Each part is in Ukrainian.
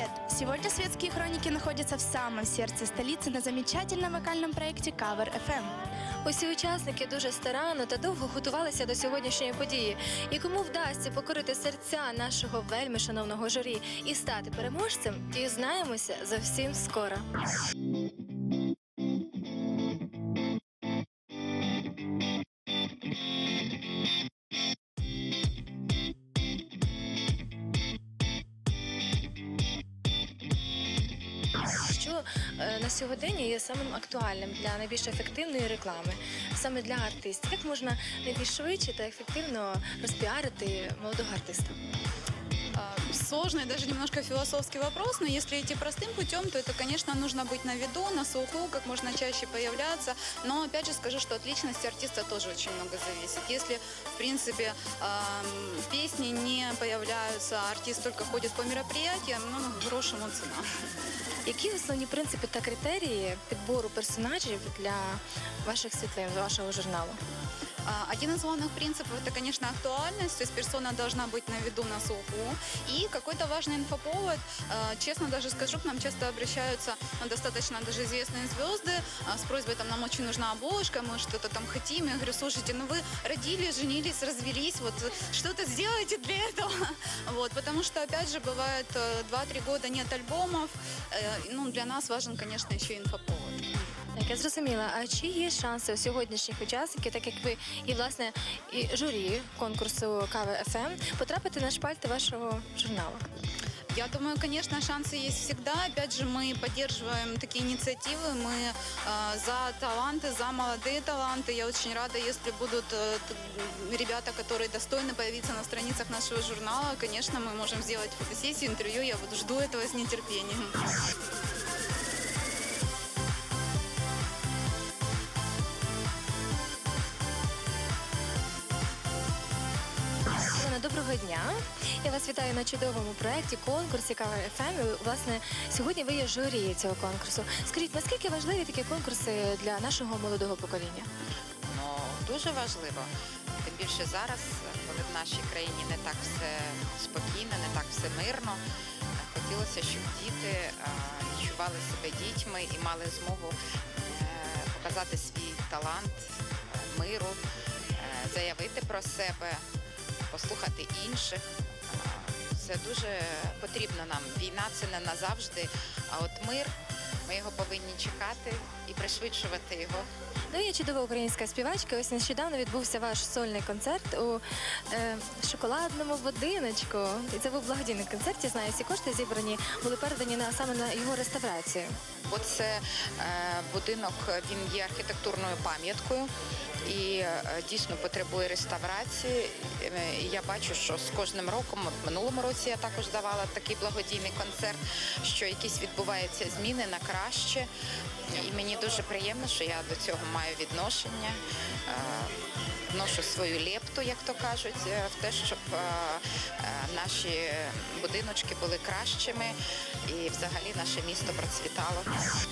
Привет! Сегодня светские хроники находятся в самом сердце столицы на замечательном вокальном проекте Cover FM. Усі учасники дуже старанно та довго готувалися до сьогоднішньої події. І кому вдасться покорити серця нашого вельми шановного журі і стати переможцем, дізнаємося зовсім скоро. Що на сьогодення є самим актуальним для найбільш ефективної реклами, саме для артистів? Як можна найбільш швидше та ефективно розпіарити молодого артиста? Сложный, даже немножко философский вопрос, но если идти простым путем, то это, конечно, нужно быть на виду, на слуху, как можно чаще появляться. Но, опять же, скажу, что от личности артиста тоже очень много зависит. Если, в принципе, в песне не появляются, артист только ходит по мероприятиям, ну, грошему цена. Які основні принципи та критерії підбору персонажів для ваших світлин, для вашого журналу? Один из главных принципов – это, конечно, актуальность, то есть персона должна быть на виду, на слуху. И какой-то важный инфоповод, честно даже скажу, к нам часто обращаются достаточно даже известные звезды с просьбой, там, нам очень нужна обложка, мы что-то там хотим. Я говорю, слушайте, ну вы родились, женились, развелись, вот что-то сделайте для этого. Вот, потому что, опять же, бывает 2-3 года нет альбомов, ну, для нас важен, конечно, еще инфоповод. Так, я зрозуміла. А чи є шанси у сьогоднішніх учасників, так як ви і, власне, і журі конкурсу Cover FM, потрапити на шпальти вашого журналу? Я думаю, конечно, шансы есть всегда. Опять же, мы поддерживаем такие инициативы, мы за таланты, за молодые таланты. Я очень рада, если будут ребята, которые достойны появиться на страницах нашего журнала. Конечно, мы можем сделать фотосессию, интервью. Я вот жду этого с нетерпением. Доброго дня! Я вас вітаю на чудовому проєкті, конкурсі Cover FM. І, власне, сьогодні ви є журі цього конкурсу. Скажіть, наскільки важливі такі конкурси для нашого молодого покоління? Ну, дуже важливо. Тим більше зараз, коли в нашій країні не так все спокійно, не так все мирно. Хотілося, щоб діти відчували себе дітьми і мали змогу показати свій талант миру, заявити про себе, послухати інших. Це дуже потрібно нам. Війна – це не назавжди, а от мир, ми його повинні чекати і пришвидшувати його. Ну, є чудова українська співачка. Ось нещодавно відбувся ваш сольний концерт у шоколадному будиночку. І це був благодійний концерт, я знаю, всі кошти зібрані були передані саме на його реставрацію. Бо це будинок, він є архітектурною пам'яткою і дійсно потребує реставрації. Я бачу, що з кожним роком, в минулому році я також давала такий благодійний концерт, що якісь відбуваються зміни на краще. І мені дуже приємно, що я до цього маю відношення, вношу свою лепту, як то кажуть, в те, щоб наші будиночки були кращими і взагалі наше місто процвітало.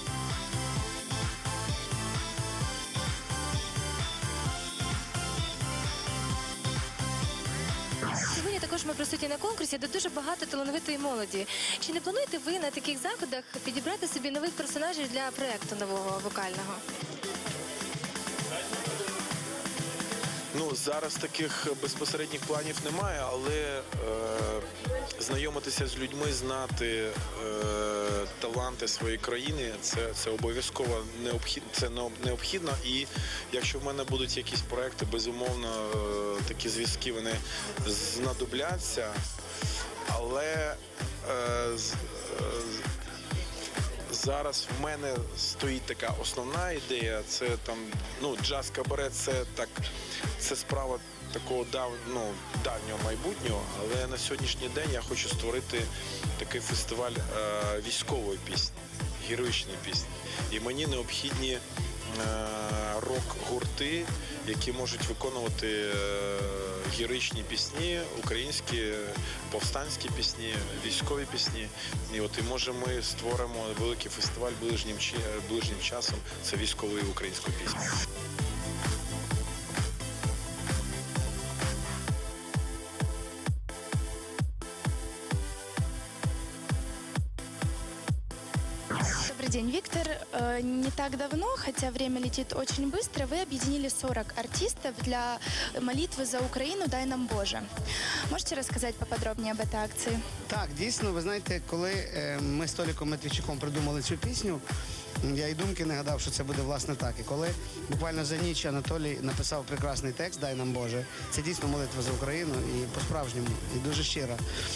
Сьогодні також ми присутні на конкурсі, де дуже багато талановитої молоді. Чи не плануєте ви на таких заходах підібрати собі нових персонажів для проєкту нового вокального? Ну, зараз таких безпосередніх планів немає, але знайомитися з людьми, знати таланти своєї країни – це обов'язково необхідно. І якщо в мене будуть якісь проекти, безумовно, такі зв'язки вони знадобляться. Але зараз в мене стоїть така основна ідея, це там, ну, джаз-кабаре, це справа такого давнього майбутнього, але на сьогоднішній день я хочу створити такий фестиваль військової пісні, героїчної пісні. І мені необхідні рок-гурти, які можуть виконувати героїчні пісні, українські повстанські пісні, військові пісні. І може ми створимо великий фестиваль ближнім часом, це військової української пісні. не так давно, хотя время летит очень быстро, вы объединили 40 артистов для молитвы за Украину «Дай нам Боже». Можете рассказать поподробнее об этой акции? Так, дійсно, ви знаєте, коли ми з Толіком Матвійчуком придумали цю пісню, я й думки не гадав, що це буде власне так. І коли буквально за ніч Анатолій написав прекрасний текст «Дай нам Боже», це дійсно молитва за Україну і по-справжньому, і дуже щиро.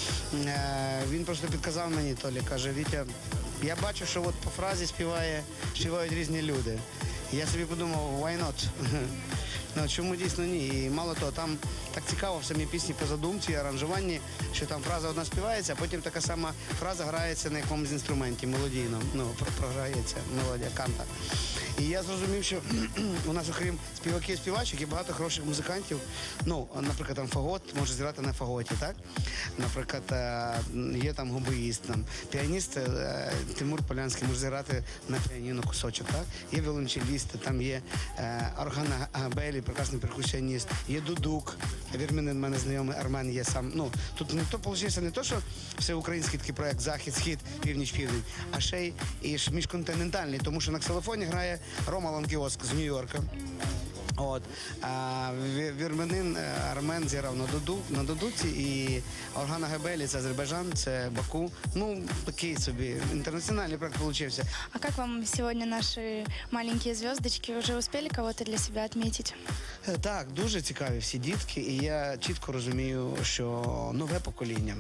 Він просто підказав мені, Толі, каже: Вітя, я бачу, що от по фразі співають різні люди. І я собі подумав, why not? Ну, чому дійсно ні? І мало того, там так цікаво в самій пісні по задумці і аранжуванні, що там фраза одна співається, а потім така сама фраза грається на якомусь інструменті мелодійно, програється мелодія канта. І я зрозумів, що у нас, окрім співаків і співачок, є багато хороших музикантів. Ну, наприклад, там фагот може зіграти на фаготі, так? Наприклад, є там губоїст, там піаніст Тимур Полянський може зіграти на піаніно кусочок, так? Є віолончелісти, там є Орхан Габелі, прекрасний перкусіоніст, є дудук, вірменин, в мене знайомий Армен є сам. Ну, тут не то, виходить, не то, що всеукраїнський такий проект «Захід, схід, північ, південь», а ще й міжконтинентальний, тому що на ксилофоні грає Рома Ланкіоск з Нью-Йорка. От. А вірменин Армен зіграв на дудуці, і Орхан Габелі — це Азербайджан, це Баку. Ну, такий собі інтернаціональний проект получився. А как вам сегодня наши маленькие звездочки? Уже успели кого-то для себя отметить? Так, дуже цікаві всі дітки, і я чітко розумію, що нове покоління,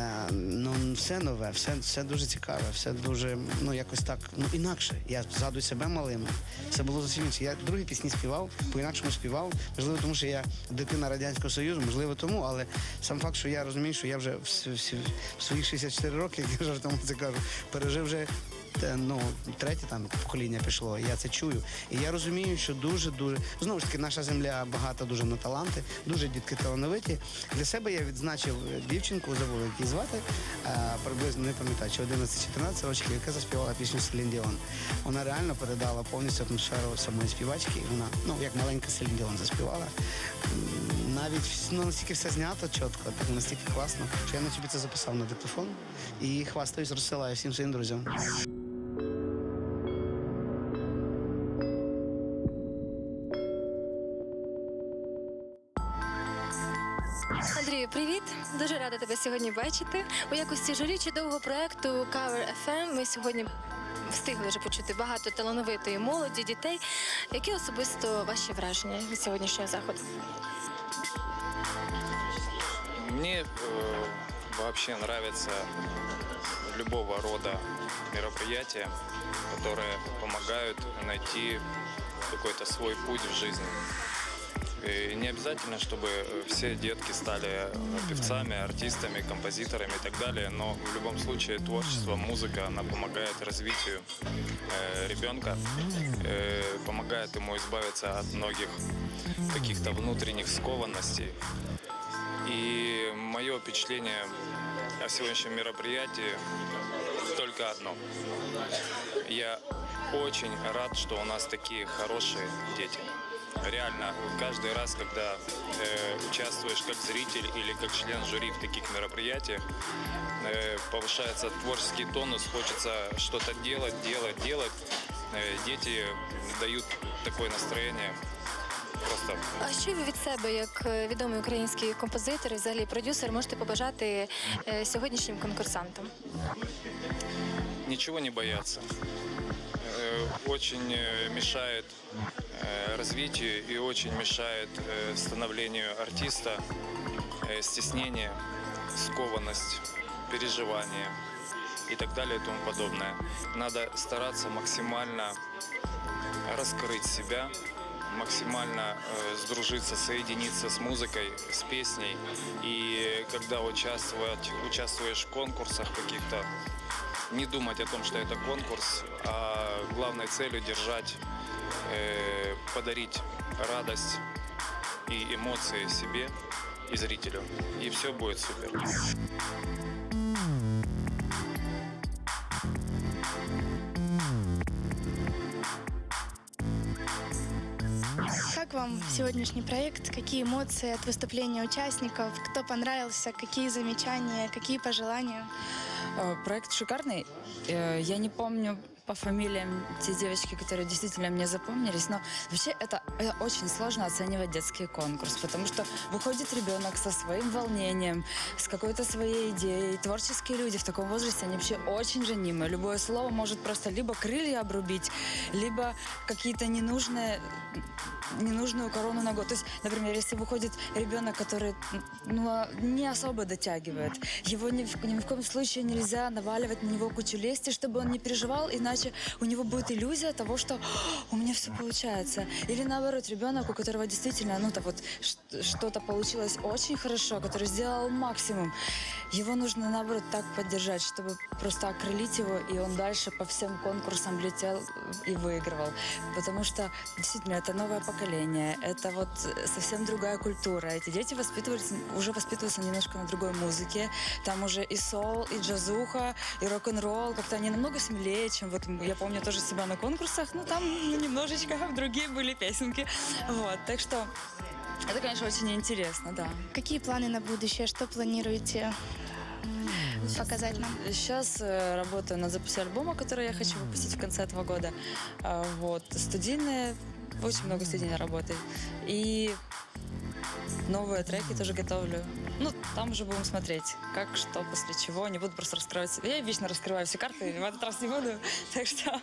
все нове, все дуже цікаве, все дуже, якось так, інакше. Я згадую себе малим, все було зовсім інше. Я другі пісні співав, по-інакшому співав, можливо, тому що я дитина Радянського Союзу, можливо, тому, але сам факт, що я розумію, що я вже в свої 64 роки, як я жартом це кажу, пережив вже третє там покоління пішло, я це чую. І я розумію, що дуже-дуже, знову ж таки, наша земля багата дуже на таланти, дуже дітки талановиті. Для себе я відзначив дівчинку, забув, як її звати, приблизно, не пам'ятаю, чи 11-14 років, яка заспівала пісню Селін Діон. Вона реально передала повністю атмосферу самої співачки, і вона, як маленька Селін Діон заспівала. Навіть настільки все знято чітко, так настільки класно, що я на собі це записав на диктофон і хвастаюсь, розсилаю всім своїм друзям. Андрію, привіт! Дуже рада тебе сьогодні бачити. У якості журі чудового проєкту Cover FM ми сьогодні встигли вже почути багато талановитої молоді, дітей. Які особисто ваші враження від сьогоднішнього заходу? Мне вообще нравится любого рода мероприятия, которые помогают найти какой-то свой путь в жизни. И не обязательно, чтобы все детки стали певцами, артистами, композиторами и так далее, но в любом случае творчество, музыка, она помогает развитию ребенка, помогает ему избавиться от многих каких-то внутренних скованностей. И мое впечатление о сегодняшнем мероприятии только одно. Я очень рад, что у нас такие хорошие дети. Реально, каждый раз, когда участвуешь как зритель или как член жюри в таких мероприятиях, повышается творческий тонус, хочется что-то делать. Дети дают такое настроение. Просто. А що ви від себе, як відомий український композитор і взагалі продюсер, можете побажати сьогоднішнім конкурсантам? Ничего не бояться. Очень мешает развитию и очень мешает становлению артиста стеснение, скованность, переживания и так далее и тому подобное. Надо стараться максимально раскрыть себя, максимально сдружиться, соединиться с музыкой, с песней. И когда участвуешь в конкурсах каких-то, не думать о том, что это конкурс, а главной целью держать, подарить радость и эмоции себе и зрителю. И все будет супер. Как вам сегодняшний проект? Какие эмоции от выступления участников? Кто понравился? Какие замечания? Какие пожелания? Проект шикарный. Я не помню по фамилиям те девочки, которые действительно мне запомнились. Но вообще это очень сложно оценивать детский конкурс, потому что выходит ребенок со своим волнением, с какой-то своей идеей. Творческие люди в таком возрасте, они вообще очень ранимые. Любое слово может просто либо крылья обрубить, либо какие-то ненужную корону на год. То есть, например, если выходит ребенок, который не особо дотягивает, его ни в коем случае нельзя наваливать на него кучу лести, чтобы он не переживал, иначе у него будет иллюзия того, что у меня все получается. Или наоборот, ребенок, у которого действительно что-то получилось очень хорошо, который сделал максимум, его нужно наоборот так поддержать, чтобы просто окрылить его, и он дальше по всем конкурсам летел и выигрывал. Потому что действительно это новое поколение, это вот совсем другая культура. Эти дети уже воспитываются немножко на другой музыке. Там уже и соул, и джазуха, и рок-н-ролл. Как-то они намного смелее, чем вот я помню тоже себя на конкурсах. Ну, там немножечко другие были песенки. Вот, так что это, конечно, очень интересно, да. Какие планы на будущее? Что планируете показать нам? Сейчас работаю над записью альбома, который я хочу выпустить в конце этого года. Вот. Студийные, очень много студийной работы. И новые треки тоже готовлю. Ну, там уже будем смотреть, как, что, после чего. Не буду просто раскрывать себя. Я вечно раскрываю все карты, в этот раз не буду. Так что...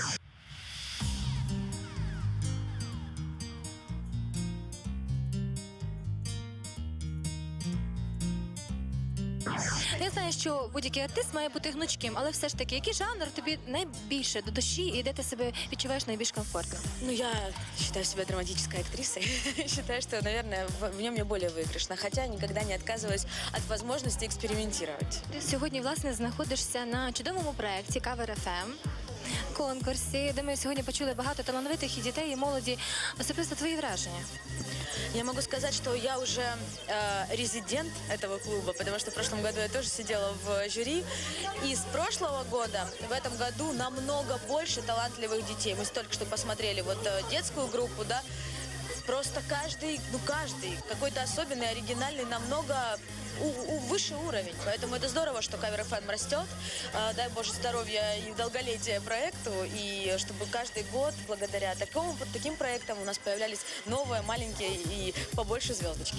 Я знаю, що будь-який артист має бути гнучким, але все ж таки, який жанр тобі найбільше до душі і де ти себе відчуваєш найбільш комфортно? Ну, я считаю себя драматической актрисой. Считаю, что, наверное, в нем я более выигрышна. Хотя никогда не отказываюсь от возможности экспериментировать. Ти сьогодні, власне, знаходишся на чудовому проєкті Cover FM, конкурсі, де ми сьогодні почули багато талановитих і дітей, і молоді. Особисто твої враження? Я могу сказать, что я уже резидент этого клуба, потому что в прошлом году я тоже сидела в жюри. И с прошлого года, в этом году, намного больше талантливых детей. Мы только что посмотрели вот детскую группу, да, просто каждый какой-то особенный, оригинальный, намного выше уровень. Поэтому это здорово, что Cover FM растет. Дай Боже здоровья и долголетия проекту. И чтобы каждый год, благодаря таким проектам, у нас появлялись новые, маленькие и побольше звездочки.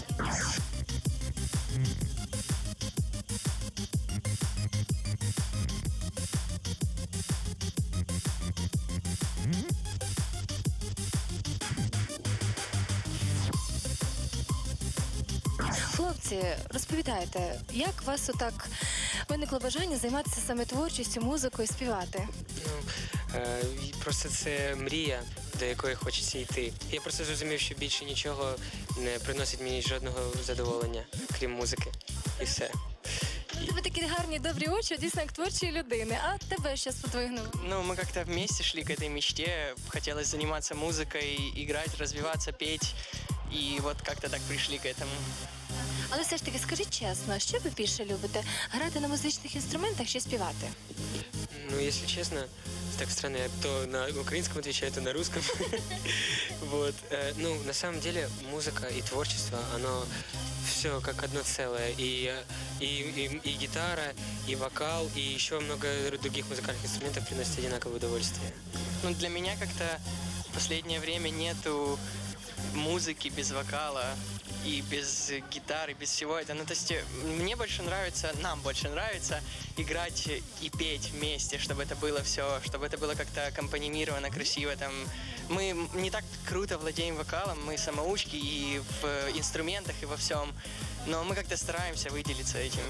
Хлопці, розповідайте, як у вас отак виникло бажання займатися саме творчістю, музикою, співати? Просто це мрія, до якої хочеться йти. Я просто зрозумів, що більше нічого не приносить мені жодного задоволення, крім музики. І все. У тебе такі гарні, добрі очі, дійсно, як творчої людини. А тебе щось подвигнуло? Ну, мы как-то вместе шли к этой мечте. Хотелось заниматься музыкой, играть, развиваться, петь. И вот как-то так пришли к этому. Але все ж таки, скажіть чесно, що ви більше любите? Грати на музичних інструментах чи співати? Ну, если честно, так странно, я то на украинском отвечаю, то на русском. Вот. Ну, на самом деле, музыка и творчество, оно все как одно целое. И гитара, и вокал, и еще много других музыкальных инструментов приносят одинаковое удовольствие. Ну, для меня как-то в последнее время нету музыки без вокала и без гитары, без всего этого. Ну, то есть мне больше нравится, нам больше нравится играть и петь вместе, чтобы это было все, чтобы это было как-то аккомпанимировано, красиво. Там. Мы не так круто владеем вокалом, мы самоучки и в инструментах, и во всем, но мы как-то стараемся выделиться этим.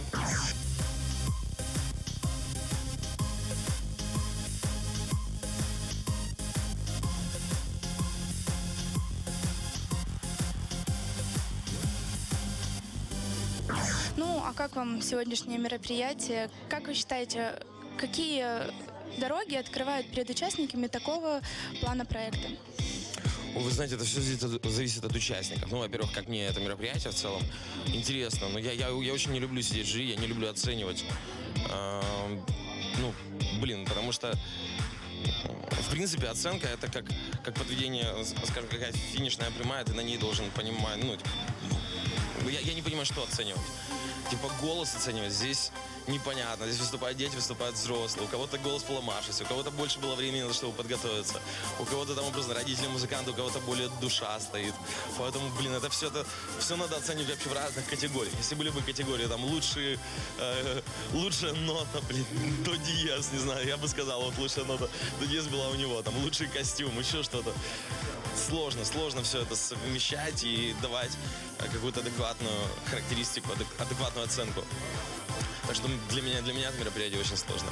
Ну, а как вам сегодняшнее мероприятие? Как вы считаете, какие дороги открывают перед участниками такого плана проекта? Вы знаете, это все зависит от участников. Ну, во-первых, как мне это мероприятие в целом интересно. Но я очень не люблю сидеть в жюри, я не люблю оценивать. Потому что, в принципе, оценка — это как подведение, скажем, какая-то финишная прямая, ты на ней должен понимать, я не понимаю, что оценивать. Типа голос оценивать. Здесь непонятно. Здесь выступают дети, выступают взрослые. У кого-то голос поломавшийся, у кого-то больше было времени на то, чтобы подготовиться. У кого-то там образно родители музыканты, у кого-то более душа стоит. Поэтому, блин, это все надо оценивать вообще в разных категориях. Если были бы категории там лучшая нота, блин, до диез, не знаю, я бы сказал, вот лучшая нота до диез была у него, там лучший костюм, еще что-то. Сложно все это совмещать и давать какую-то адекватную характеристику, адекватную оценку. Так что для меня это мероприятие очень сложно.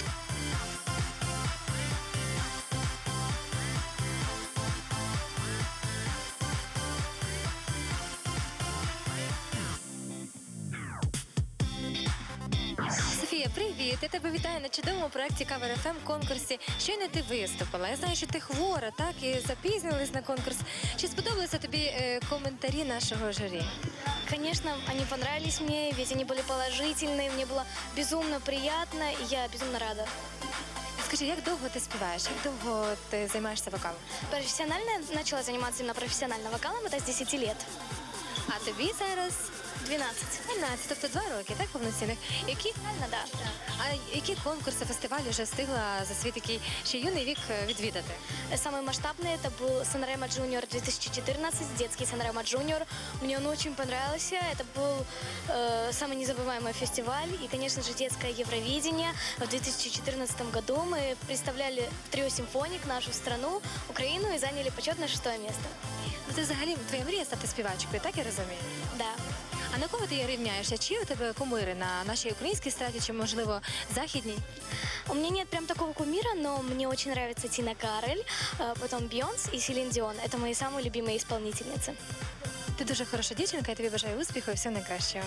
Софія, привіт! Я тебе вітаю на чудовому проєкті Cover FM конкурсі. Щойно ти виступила. Я знаю, що ти хвора, так, і запізнилась на конкурс. Чи сподобалися тобі коментарі нашого журі? Конечно, они понравились мне, ведь они были положительные, мне было безумно приятно, и я безумно рада. Скажи, як довго ти співаєш? Як довго ти займаєшся вокалом? Профессионально начала заниматься именно профессионально вокалом, это с 10 лет. А тобі зараз 12. 12, тобто 2 роки, так, повноцінних? Да. А які конкурси, фестивалі вже встигла за свій такий ще юний вік відвідати? Самый масштабный это был Санремо Junior 2014, детский Санремо Junior. Мне он очень понравился. Это был самый незабываемый фестиваль. И, конечно же, детское Евровидение. В 2014 году мы представляли трио «Симфоник» нашу страну, Украину, и заняли почетное 6-е место. Ну, це взагалі твоя мрія стати співачкою, так я розумію? Да. А на кого ти рівняєшся? Чи у тебе кумири на нашій українській естраді, чи, можливо, західній? У меня нет прям такого кумира, но мне очень нравится Тина Кароль, потом Бейонс и Селин Дион. Это мои самые любимые исполнительницы. Ти дуже хороша дівчинка, я тобі бажаю успіху і всього найкращого.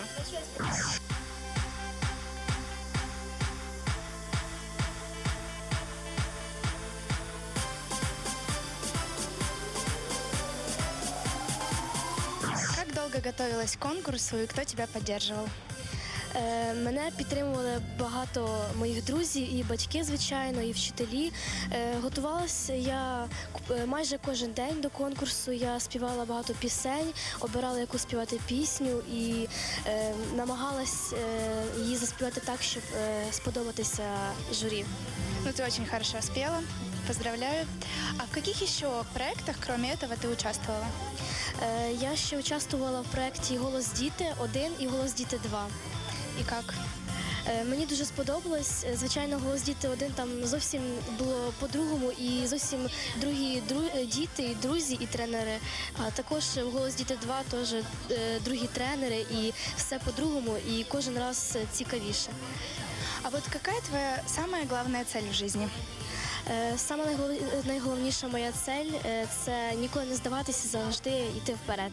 Как долго готовилась к конкурсу и кто тебя поддерживал? Мене підтримували багато моїх друзів і батьки, звичайно, і вчителі. Готувалася я майже кожен день до конкурсу. Я співала багато пісень, обирала, яку співати пісню і намагалась її заспівати так, щоб сподобатися журі. Ну, ты очень хорошо спела. Поздравляю. А в каких еще проектах, кроме этого, ты участвовала? Я ще участвувала в проєкті «Голос діти-1» і «Голос діти-2». И как? Мені дуже сподобалось. Звичайно, «Голос діти-1» там зовсім було по-другому, і зовсім другі діти, і друзі, і тренери. А також в «Голос діти-2» теж другі тренери, і все по-другому, і кожен раз цікавіше. А вот какая твоя самая главная цель в жизни? Саме найголовніша моя цель – це ніколи не здаватися, завжди йти вперед.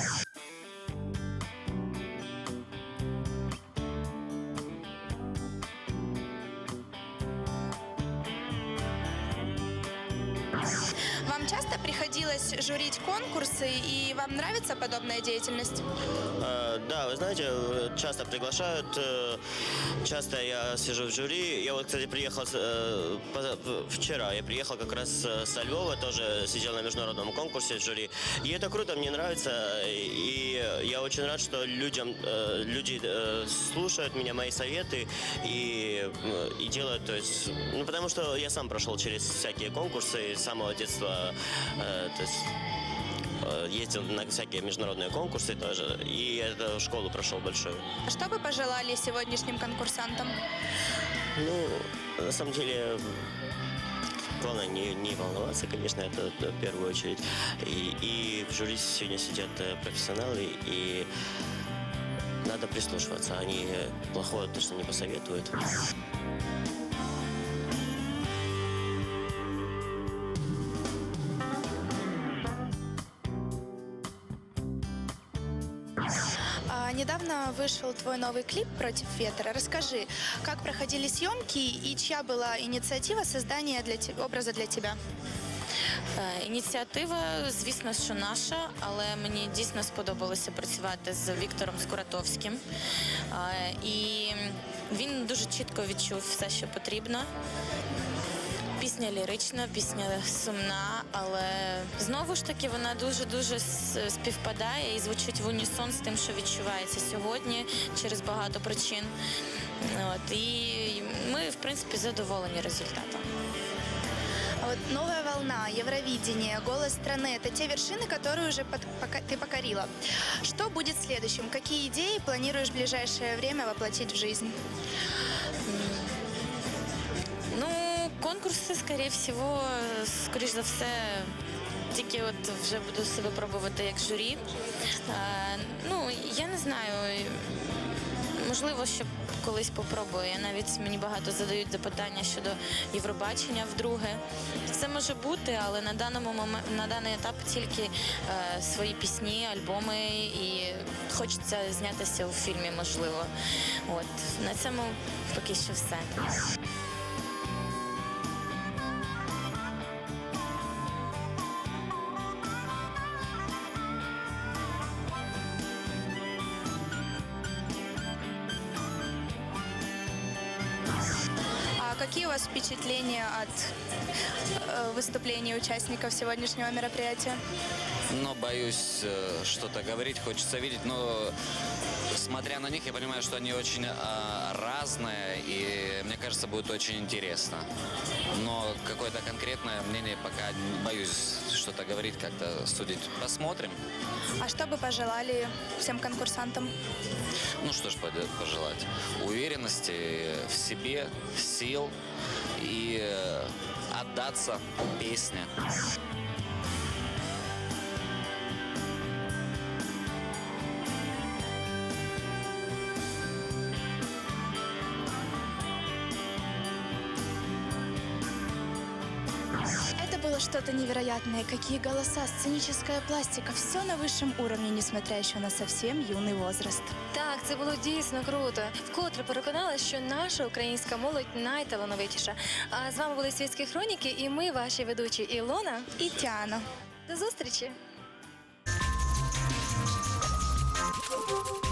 Вам часто приходилось журить конкурсы, и вам нравится подобная деятельность? Да, вы знаете, часто приглашают, часто я сижу в жюри. Я вот, кстати, приехал вчера, я приехал как раз со Львова, тоже сидел на международном конкурсе в жюри. И это круто, мне нравится, и я очень рад, что люди слушают меня, мои советы, и делают, то есть, ну, потому что я сам прошел через всякие конкурсы с самого детства, то есть ездил на всякие международные конкурсы тоже, и эту школу прошел большую. Что бы пожелали сегодняшним конкурсантам? Ну, на самом деле, главное не волноваться, конечно, это в первую очередь. И в жюри сегодня сидят профессионалы, и надо прислушиваться. Они плохого точно не посоветуют. Недавно вышел твой новый клип «Против ветра». Расскажи, как проходили съемки и чья была инициатива создания образа для тебя? Ініціатива, звісно, що наша, але мені дійсно сподобалося працювати з Віктором Скуратовським. І він дуже чітко відчув все, що потрібно. Пісня лірична, пісня сумна, але знову ж таки вона дуже-дуже співпадає і звучить в унісон з тим, що відчувається сьогодні через багато причин. От, і ми, в принципі, задоволені результатом. А вот новая волна, Евровидение, голос страны – это те вершины, которые уже ты покорила. Что будет следующим? Какие идеи планируешь в ближайшее время воплотить в жизнь? Ну, конкурси, скоріш за все, тільки от вже буду себе пробувати як журі. Ну, я не знаю, можливо, що колись попробую. Мені багато задають запитання щодо Євробачення вдруге. Це може бути, але на даний етап тільки свої пісні, альбоми і хочеться знятися у фільмі, можливо. От, на цьому поки що все. А какие у вас впечатления от выступлений участников сегодняшнего мероприятия? Но боюсь что-то говорить, хочется видеть, но смотря на них, я понимаю, что они очень разные, и мне кажется, будет очень интересно. Но какое-то конкретное мнение пока боюсь что-то говорить, как-то судить. Посмотрим. А что бы пожелали всем конкурсантам? Ну что ж пожелать? Уверенности в себе, сил и отдаться песне. Это было что-то невероятное. Какие голоса, сценическая пластика. Все на высшем уровне, несмотря еще на совсем юный возраст. Так, це було дійсно круто. Вкотре переконалася, що наша українська молодь найталановитіша. А з вами були «Світські хроніки» і ми, ваші ведучі Ілона і Тіана. До зустрічі!